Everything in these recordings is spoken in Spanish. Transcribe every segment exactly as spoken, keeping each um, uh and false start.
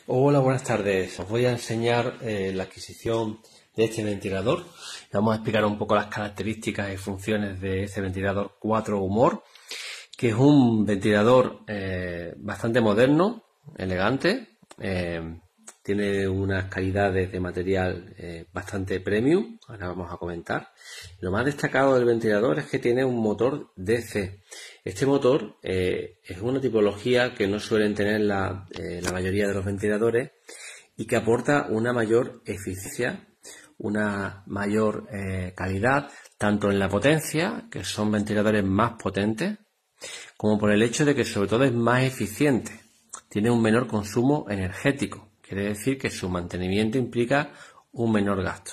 Hola, buenas tardes. Os voy a enseñar eh, la adquisición de este ventilador. Vamos a explicar un poco las características y funciones de este ventilador cuatro humor, que es un ventilador eh, bastante moderno, elegante, eh, tiene unas calidades de material eh, bastante premium, ahora vamos a comentar. Lo más destacado del ventilador es que tiene un motor D C. Este motor eh, es una tipología que no suelen tener la, eh, la mayoría de los ventiladores y que aporta una mayor eficiencia, una mayor eh, calidad, tanto en la potencia, que son ventiladores más potentes, como por el hecho de que sobre todo es más eficiente, tiene un menor consumo energético, quiere decir que su mantenimiento implica un menor gasto.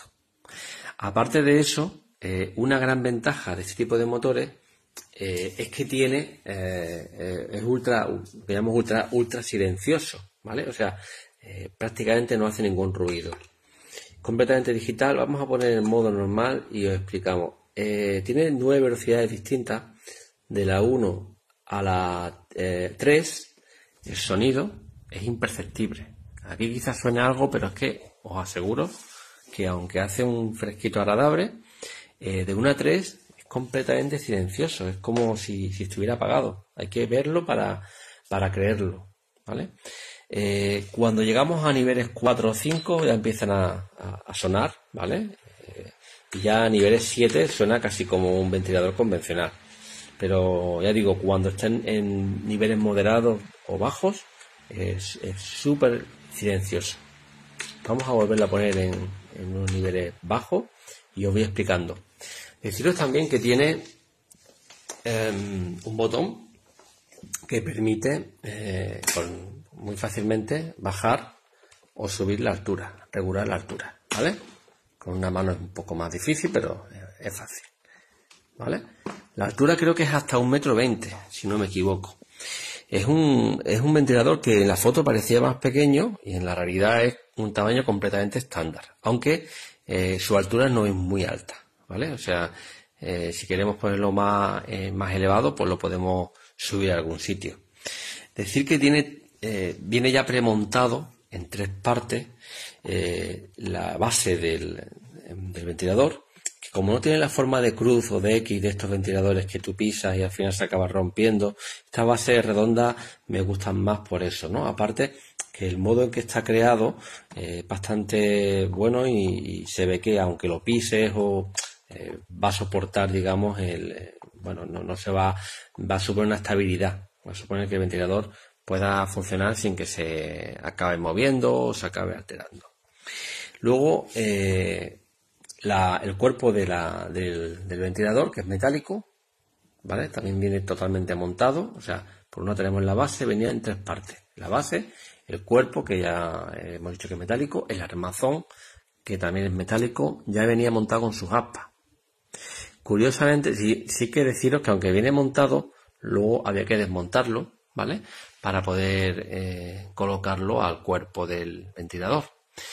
Aparte de eso, eh, una gran ventaja de este tipo de motores eh, es que tiene, eh, eh, es ultra, digamos ultra, ultra silencioso, ¿vale? O sea, eh, prácticamente no hace ningún ruido. Completamente digital, vamos a poner en modo normal y os explicamos. Eh, tiene nueve velocidades distintas, de la uno a la eh, tres, el sonido es imperceptible. Aquí quizás suene algo, pero es que os aseguro que aunque hace un fresquito agradable, eh, de uno a tres es completamente silencioso, es como si, si estuviera apagado. Hay que verlo para, para creerlo, ¿vale? Eh, cuando llegamos a niveles cuatro o cinco ya empiezan a, a, a sonar, ¿vale? Eh, y ya a niveles siete suena casi como un ventilador convencional. Pero ya digo, cuando estén en niveles moderados o bajos, es súper silencioso. Vamos a volverlo a poner en, en unos niveles bajos y os voy explicando. Deciros también que tiene eh, un botón que permite eh, con, muy fácilmente bajar o subir la altura, regular la altura, ¿vale? Con una mano es un poco más difícil, pero es fácil, ¿vale? La altura creo que es hasta un metro veinte, si no me equivoco. Es un, es un ventilador que en la foto parecía más pequeño y en la realidad es un tamaño completamente estándar, aunque eh, su altura no es muy alta, ¿vale? O sea, eh, si queremos ponerlo más, eh, más elevado, pues lo podemos subir a algún sitio. Decir que tiene, eh, viene ya premontado en tres partes eh, la base del, del ventilador, que como no tiene la forma de cruz o de X de estos ventiladores que tú pisas y al final se acaba rompiendo, esta base redonda me gustan más por eso, ¿no? Aparte que el modo en que está creado eh, es bastante bueno y, y se ve que aunque lo pises o eh, va a soportar, digamos, el eh, bueno, no, no se va, va a suponer una estabilidad, va a suponer que el ventilador pueda funcionar sin que se acabe moviendo o se acabe alterando. Luego, eh, la, el cuerpo de la, del, del ventilador, que es metálico, ¿vale? También viene totalmente montado, o sea, por uno tenemos la base, venía en tres partes. La base, el cuerpo, que ya hemos dicho que es metálico, el armazón, que también es metálico, ya venía montado con sus aspas. Curiosamente, sí, sí que deciros que aunque viene montado, luego había que desmontarlo, ¿vale? Para poder eh, colocarlo al cuerpo del ventilador.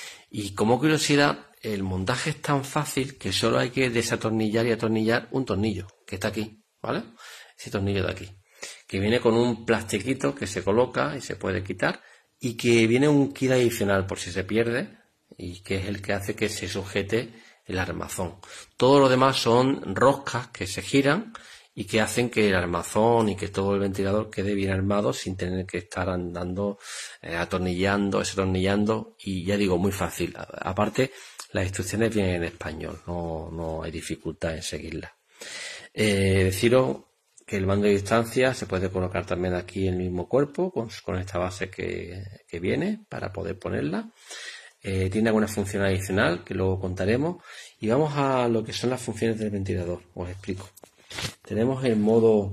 Y como curiosidad, el montaje es tan fácil que solo hay que desatornillar y atornillar un tornillo, que está aquí, ¿vale? Ese tornillo de aquí, que viene con un plastiquito que se coloca y se puede quitar, y que viene un kit adicional por si se pierde, y que es el que hace que se sujete el armazón. Todo lo demás son roscas que se giran y que hacen que el armazón y que todo el ventilador quede bien armado sin tener que estar andando, eh, atornillando, desatornillando, y ya digo, muy fácil. Aparte, las instrucciones vienen en español, no, no hay dificultad en seguirlas. Eh, deciros que el mando de distancia se puede colocar también aquí en el mismo cuerpo, con, con esta base que, que viene para poder ponerla. Eh, tiene alguna función adicional que luego contaremos, y vamos a lo que son las funciones del ventilador. Os explico. Tenemos el modo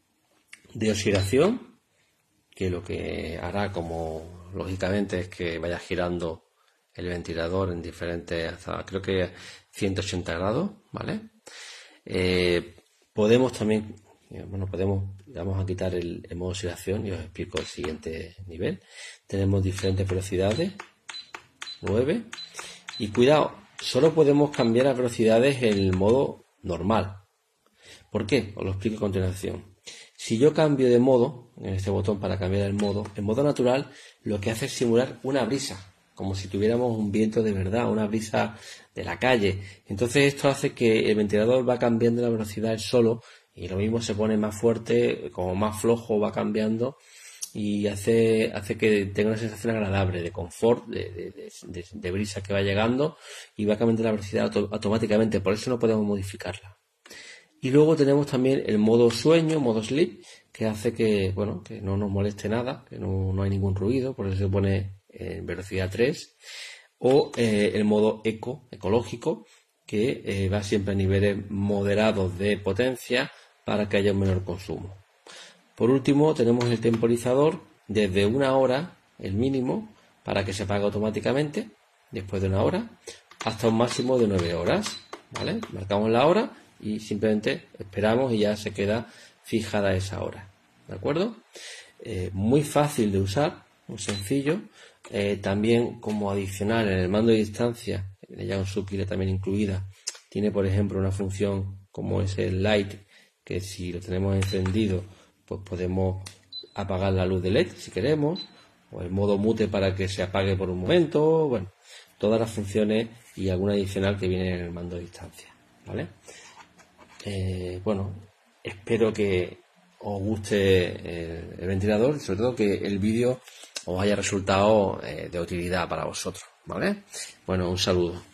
de oxidación, que lo que hará, como lógicamente, es que vaya girando el ventilador en diferentes, hasta creo que ciento ochenta grados, ¿vale? Eh, podemos también, bueno, podemos, vamos a quitar el, el modo de oxidación y os explico el siguiente nivel. Tenemos diferentes velocidades, nueve, y cuidado, solo podemos cambiar las velocidades en el modo normal. ¿Por qué? Os lo explico a continuación. Si yo cambio de modo, en este botón para cambiar el modo, en modo natural lo que hace es simular una brisa, como si tuviéramos un viento de verdad, una brisa de la calle. Entonces esto hace que el ventilador va cambiando la velocidad él solo, y lo mismo se pone más fuerte, como más flojo va cambiando, y hace, hace que tenga una sensación agradable de confort, de, de, de, de brisa que va llegando, y va cambiando la velocidad auto, automáticamente, por eso no podemos modificarla. Y luego tenemos también el modo sueño, modo sleep, que hace que, bueno, que no nos moleste nada, que no, no hay ningún ruido, por eso se pone en velocidad tres. O eh, el modo eco, ecológico, que eh, va siempre a niveles moderados de potencia para que haya un menor consumo. Por último tenemos el temporizador desde una hora, el mínimo, para que se apague automáticamente después de una hora, hasta un máximo de nueve horas, ¿vale? Marcamos la hora y simplemente esperamos y ya se queda fijada esa hora, ¿de acuerdo? Eh, muy fácil de usar, muy sencillo. Eh, también como adicional en el mando de distancia, ya con su pila también incluida, tiene por ejemplo una función como es el light, que si lo tenemos encendido pues podemos apagar la luz de L E D si queremos, o el modo mute para que se apague por un momento, bueno, todas las funciones y alguna adicional que viene en el mando de distancia, ¿vale? Eh, bueno, espero que os guste el, el ventilador y sobre todo que el vídeo os haya resultado eh, de utilidad para vosotros, ¿vale? Bueno, un saludo.